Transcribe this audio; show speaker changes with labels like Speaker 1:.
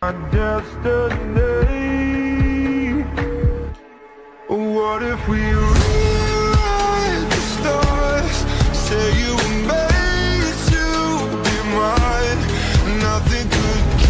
Speaker 1: my destiny. What if we rewrite the stars? Say you were made to be mine. Nothing could